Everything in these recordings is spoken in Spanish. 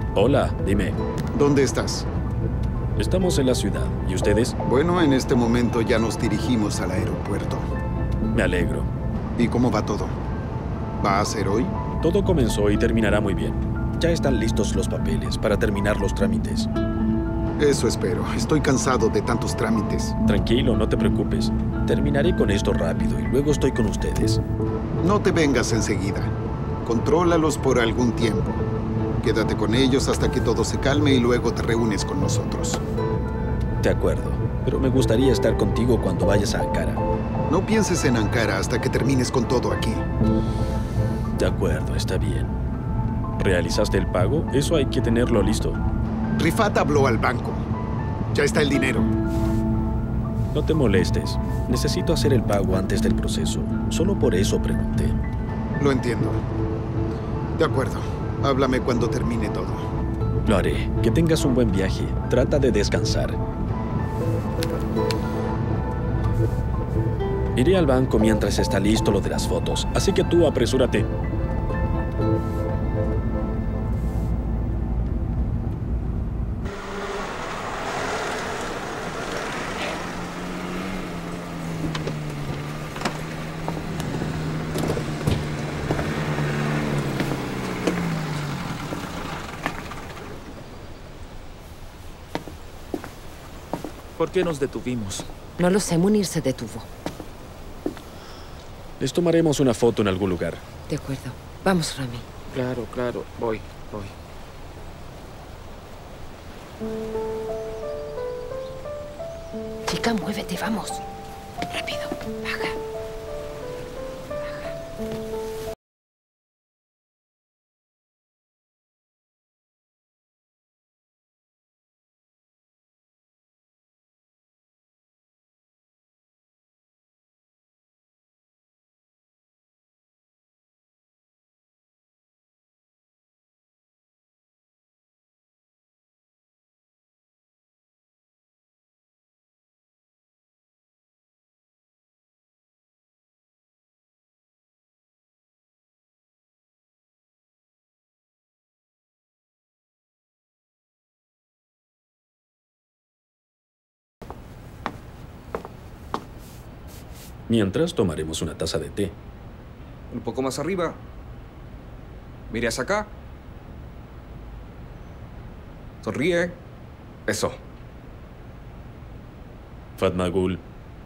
Hola, dime. ¿Dónde estás? Estamos en la ciudad. ¿Y ustedes? Bueno, en este momento ya nos dirigimos al aeropuerto. Me alegro. ¿Y cómo va todo? ¿Va a ser hoy? Todo comenzó y terminará muy bien. Ya están listos los papeles para terminar los trámites. Eso espero. Estoy cansado de tantos trámites. Tranquilo, no te preocupes. Terminaré con esto rápido y luego estoy con ustedes. No te vengas enseguida. Contrólalos por algún tiempo. Quédate con ellos hasta que todo se calme y luego te reúnes con nosotros. De acuerdo, pero me gustaría estar contigo cuando vayas a Ankara. No pienses en Ankara hasta que termines con todo aquí. De acuerdo, está bien. ¿Realizaste el pago? Eso hay que tenerlo listo. Rifat habló al banco. Ya está el dinero. No te molestes. Necesito hacer el pago antes del proceso. Solo por eso pregunté. Lo entiendo. De acuerdo. Háblame cuando termine todo. Lo haré. Que tengas un buen viaje. Trata de descansar. Iré al banco mientras está listo lo de las fotos, así que tú apresúrate. ¿Por qué nos detuvimos? No lo sé, Munir se detuvo. Les tomaremos una foto en algún lugar. De acuerdo. Vamos, Rami. Claro, claro. Voy. Chica, muévete, vamos. Rápido, baja. Mientras, tomaremos una taza de té. Un poco más arriba. Mire hacia acá. Sonríe. Eso. Fatmagul.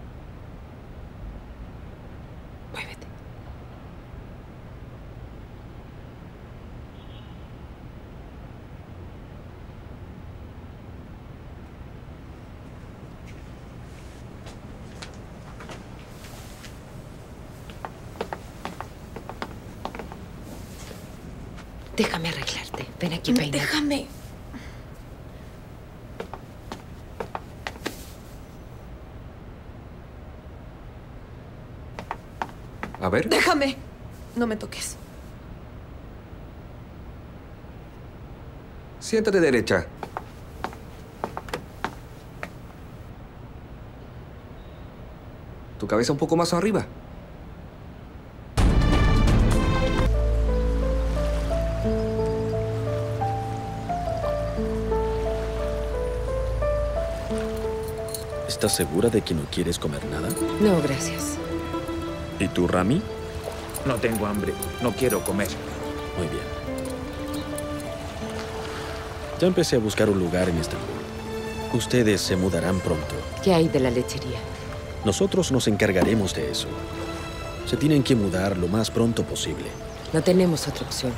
Muévete. Déjame arreglarte. Ven aquí, peina. Déjame. A ver. Déjame. No me toques. Siéntate derecha. Tu cabeza un poco más arriba. ¿Estás segura de que no quieres comer nada? No, gracias. ¿Y tú, Rami? No tengo hambre. No quiero comer. Muy bien. Ya empecé a buscar un lugar en Estambul. Ustedes se mudarán pronto. ¿Qué hay de la lechería? Nosotros nos encargaremos de eso. Se tienen que mudar lo más pronto posible. No tenemos otra opción.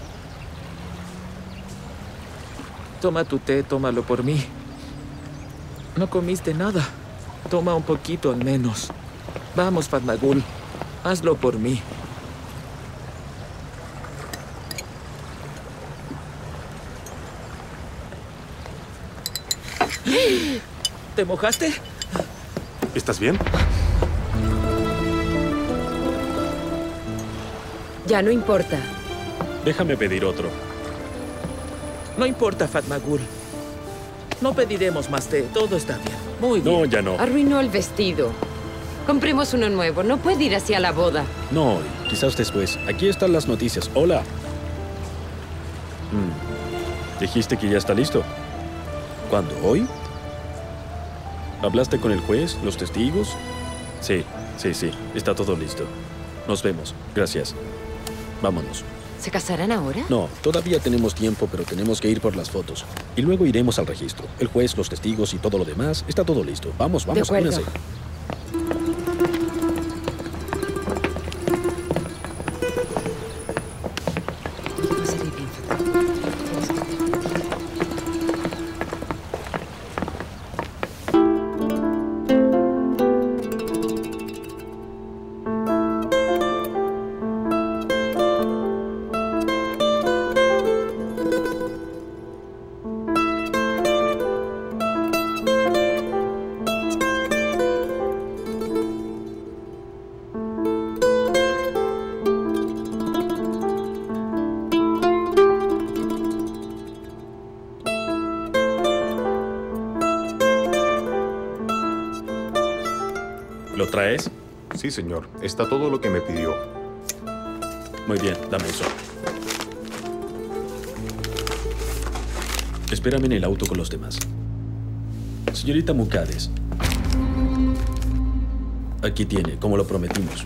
Toma tu té, tómalo por mí. No comiste nada. Toma un poquito al menos. Vamos, Fatmagul. Hazlo por mí. ¿Te mojaste? ¿Estás bien? Ya no importa. Déjame pedir otro. No importa, Fatmagul. No pediremos más té. Todo está bien. Muy bien. No, ya no. Arruinó el vestido. Compremos uno nuevo. No puede ir hacia la boda. No, quizás después. Aquí están las noticias. Hola. Dijiste que ya está listo. ¿Cuándo? ¿Hoy? ¿Hablaste con el juez? ¿Los testigos? Sí. Está todo listo. Nos vemos. Gracias. Vámonos. ¿Se casarán ahora? No, todavía tenemos tiempo, pero tenemos que ir por las fotos. Y luego iremos al registro. El juez, los testigos y todo lo demás. Está todo listo. Vamos, De acuerdo. únanse. Todo va a salir bien, Fatima. Tienes que estar tranquila. ¿Lo traes? Sí, señor. Está todo lo que me pidió. Muy bien, dame eso. Espérame en el auto con los demás. Señorita Mucades. Aquí tiene, como lo prometimos.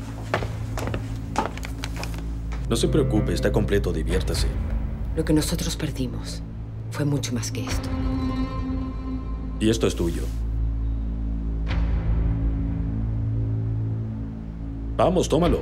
No se preocupe, está completo, diviértase. Lo que nosotros perdimos fue mucho más que esto. Y esto es tuyo. Vamos, tómalo.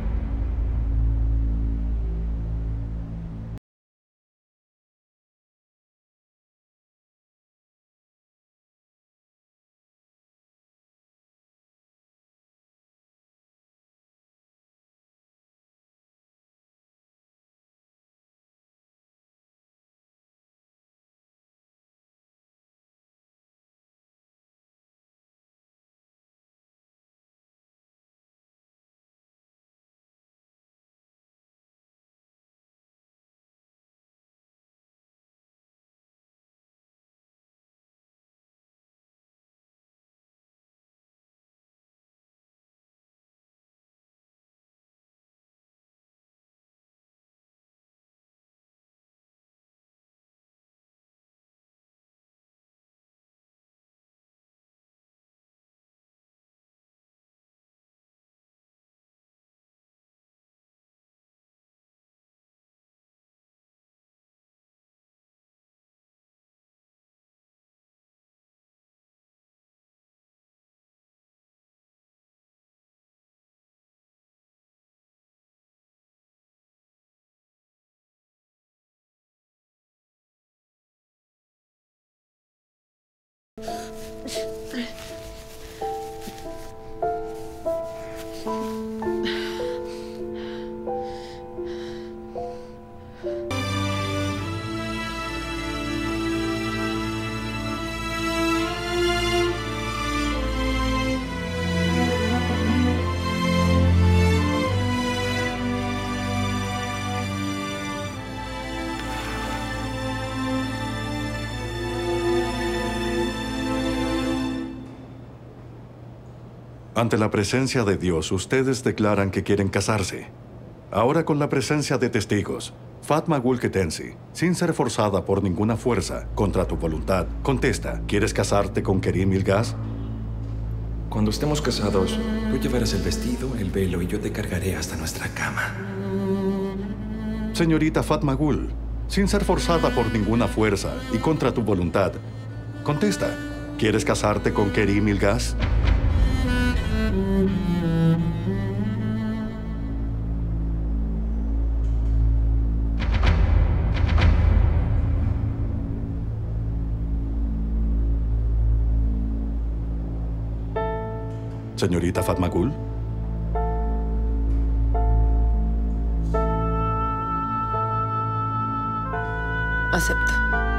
Ante la presencia de Dios, ustedes declaran que quieren casarse. Ahora con la presencia de testigos, Fatma Gul Ketensi, sin ser forzada por ninguna fuerza, contra tu voluntad, contesta, ¿quieres casarte con Kerim Ilgaz? Cuando estemos casados, tú llevarás el vestido, el velo y yo te cargaré hasta nuestra cama. Señorita Fatma Gul, sin ser forzada por ninguna fuerza y contra tu voluntad, contesta, ¿quieres casarte con Kerim Ilgaz? Señorita Fatma Gul. Acepto.